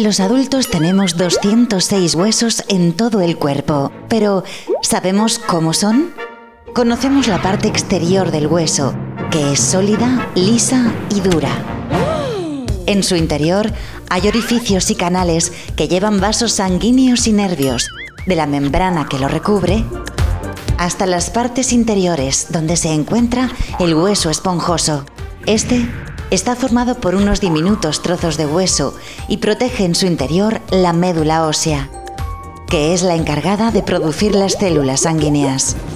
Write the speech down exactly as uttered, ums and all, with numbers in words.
Los adultos tenemos doscientos seis huesos en todo el cuerpo, pero ¿sabemos cómo son? Conocemos la parte exterior del hueso, que es sólida, lisa y dura. En su interior hay orificios y canales que llevan vasos sanguíneos y nervios, de la membrana que lo recubre hasta las partes interiores donde se encuentra el hueso esponjoso. Este está formado por unos diminutos trozos de hueso y protege en su interior la médula ósea, que es la encargada de producir las células sanguíneas.